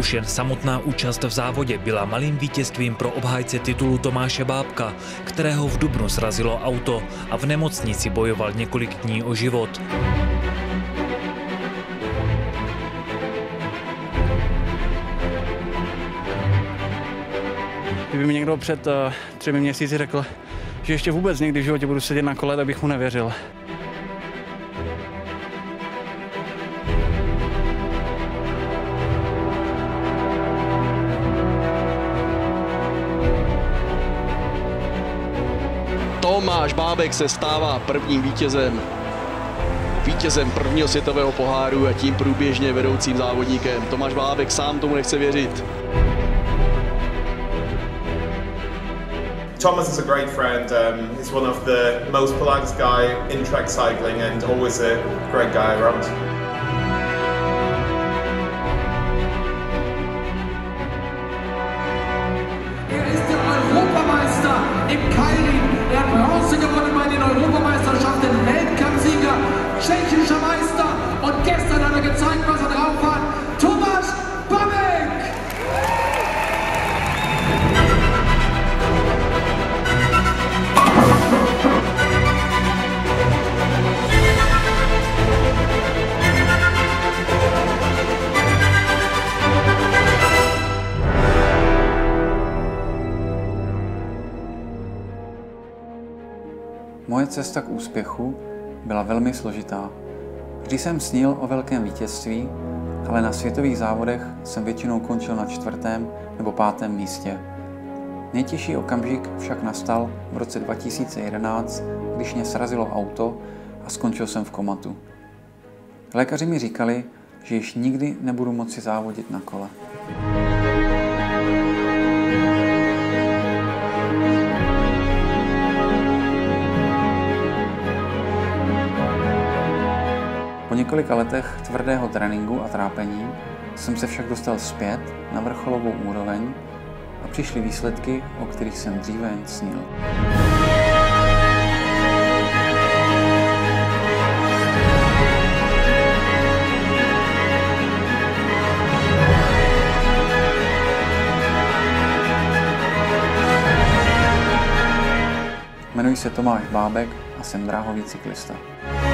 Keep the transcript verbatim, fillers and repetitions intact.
Už jen samotná účast v závodě byla malým vítězstvím pro obhájce titulu Tomáše Bábka, kterého v dubnu srazilo auto a v nemocnici bojoval několik dní o život. Kdyby mi někdo před uh, třemi měsíci řekl, že ještě vůbec někdy v životě budu sedět na kole, tak bych mu nevěřil. Tomáš Bábek se stává prvním vítězem. Vítězem prvního světového poháru a tím průběžně vedoucím závodníkem. Tomáš Bábek sám tomu nechce věřit. Thomas is a great friend. Um, he's one of the most politest guy in track cycling and always a great guy around. Er ist der Europameister im Keirin. Er hat Bronze gewonnen bei den Europameisterschaften, Weltcupsieger, tschechischer Meister und gestern hat er gezeigt, was er drauf hat. Tomáš Bábek! Moje cesta k úspěchu byla velmi složitá. Vždy jsem snil o velkém vítězství, ale na světových závodech jsem většinou končil na čtvrtém nebo pátém místě. Nejtěžší okamžik však nastal v roce dva tisíce jedenáct, když mě srazilo auto a skončil jsem v komatu. Lékaři mi říkali, že již nikdy nebudu moci závodit na kole. Po několika letech tvrdého tréninku a trápení jsem se však dostal zpět na vrcholovou úroveň a přišly výsledky, o kterých jsem dříve jen snil. Jmenuji se Tomáš Bábek a jsem dráhový cyklista.